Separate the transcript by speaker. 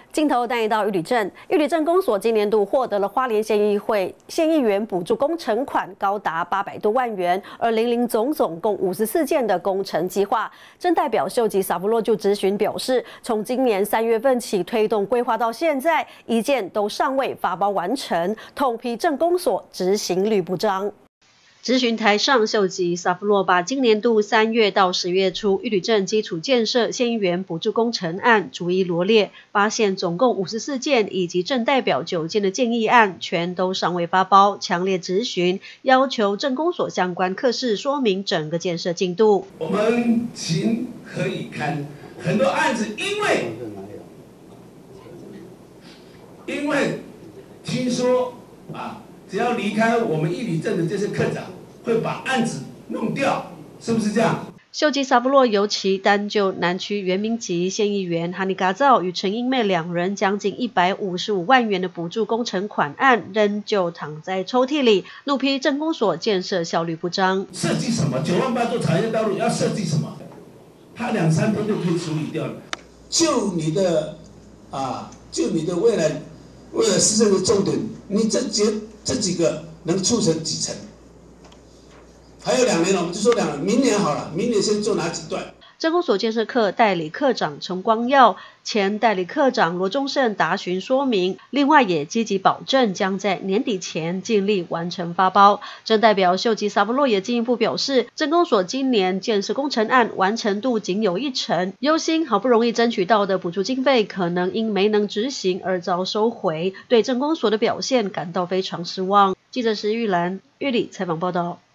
Speaker 1: 镜头带到玉里镇，玉里镇公所今年度获得了花莲县议员补助工程款高达800多万元，而总共54件的工程计划。镇代表秀吉萨夫洛就质询表示，从今年3月份起推动规划到现在，一件都尚未发包完成，痛批镇公所执行率不彰。质询台上，秀吉萨夫洛把今年度3月到10月初玉里镇基础建设县议员补助工程案逐一罗列，发现总共54件，以及镇代表9件的建议案全都尚未发包，强烈质询，要求镇公所相关课室说明整个建设进度。
Speaker 2: 我们情何以堪？很多案子因为听说只要离开我们玉里镇的这些课长，会把案子弄掉，是不是这样？
Speaker 1: 秀吉萨夫洛尤其单就南区原民籍县议员哈尼嘎造与陈英妹2人将近155万元的补助工程款案，仍旧躺在抽屉里，怒批镇公所建设效率不彰。
Speaker 2: 设计什么？9万8做产业道路要设计什么？他2-3天就可以处理掉了。就你的未来施政的重点，你这几个能促成几成？还有2年了，我们就说2年，明年好了，明年先做哪几段？
Speaker 1: 镇公所建设课代理课长陈光耀、前代理课长罗忠胜答询说明，另外也积极保证将在年底前尽力完成发包。镇代表秀吉萨夫洛也进一步表示，镇公所今年建设工程案完成度仅有1成，忧心好不容易争取到的补助经费可能因没能执行而遭收回，对镇公所的表现感到非常失望。记者石玉兰玉里采访报道。